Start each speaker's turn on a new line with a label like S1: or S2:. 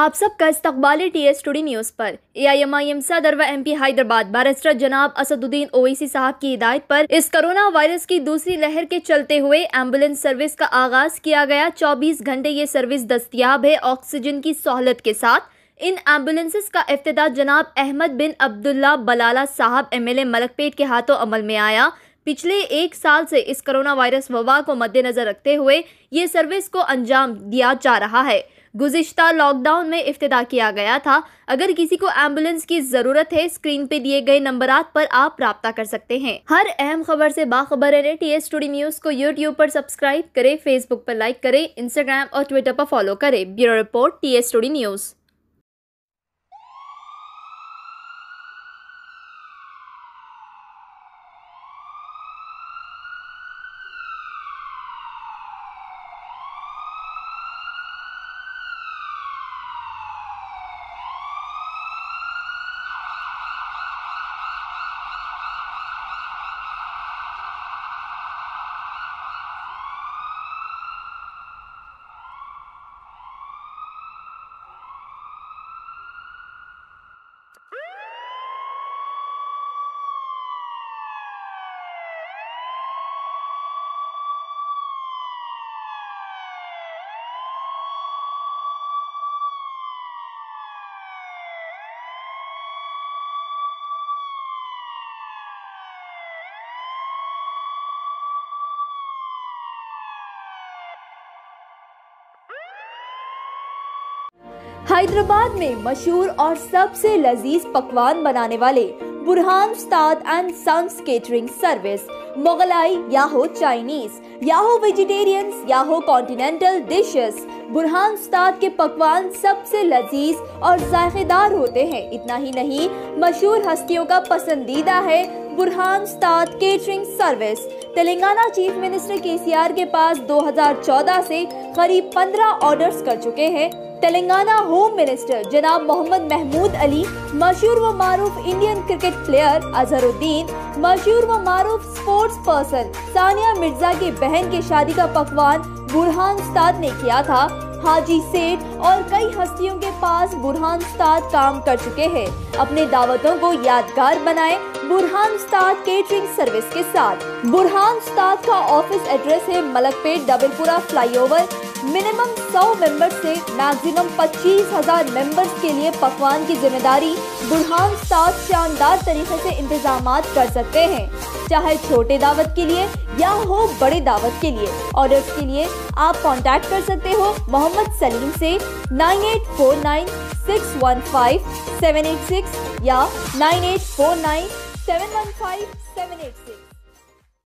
S1: आप सबका इस्तकबाल TS स्टूडियो न्यूज़ पर। AIMIM सदर व MP हैदराबाद बैरिस्टर जनाब असदुद्दीन ओवैसी साहब की हिदायत पर इस कोरोना वायरस की दूसरी लहर के चलते हुए एम्बुलेंस सर्विस का आगाज किया गया। 24 घंटे ये सर्विस दस्तयाब है ऑक्सीजन की सहूलत के साथ। इन एम्बुलेंसेस का इफ्तिताह जनाब अहमद बिन अब्दुल्ला बलाला साहब MLA मलकपेट के हाथों अमल में आया। पिछले 1 साल से इस कोरोना वायरस वबा को मद्देनजर रखते हुए ये सर्विस को अंजाम दिया जा रहा है। गुज़िश्ता लॉकडाउन में इफ्तिताह किया गया था। अगर किसी को एम्बुलेंस की जरूरत है, स्क्रीन पे दिए गए नंबरात पर आप राब्ता कर सकते हैं। हर अहम खबर से बाखबर रहने TS स्टूडियो न्यूज़ को YouTube पर सब्सक्राइब करें, Facebook पर लाइक करें, Instagram और Twitter पर फॉलो करें। Bureau report TS studio news. Hyderabad में मशहूर और सबसे लजीज पकवान बनाने वाले Burhan Ustad and sons catering service, Mughlai या हो चाइनीज या हो वेजिटेरियंस या हो कॉन्टिनेंटल डिशेस, बुरहान उस्ताद के पकवान सबसे लजीज और जायकेदार होते हैं। इतना ही नहीं, मशहूर हस्तियों का पसंदीदा है Burhan Ustad catering service. Telangana chief minister KCR के पास 2014 से करीब 15 ऑर्डर्स कर चुके हैं। तेलंगाना होम मिनिस्टर जनाब मोहम्मद महमूद अली, मशहूर व मारूफ इंडियन क्रिकेट प्लेयर अजहरुद्दीन, मशहूर व मारूफ स्पोर्ट्स पर्सन सानिया मिर्जा की बहन की शादी का पकवान बुरहान उस्ताद ने किया था। हाजी सेठ और कई हस्तियों के पास बुरहान उस्ताद काम कर चुके हैं। अपने दावतों को यादगार बनाएं बुरहान उस्ताद केटरिंग सर्विस के साथ। बुरहान उस्ताद का ऑफिस एड्रेस है Malakpet Dabeerpura flyover. Minimum 100 members से मैक्सिमम 25,000 मेंबर्स के लिए पकवान की जिम्मेदारी बुरहान उस्ताद शानदार तरीके से इंतजामात कर सकते हैं, चाहे छोटे दावत के लिए या हो बड़े दावत के लिए। ऑर्डर्स के लिए आप कांटेक्ट कर सकते हो मोहम्मद सलीम से 9849615786 या 9849715786।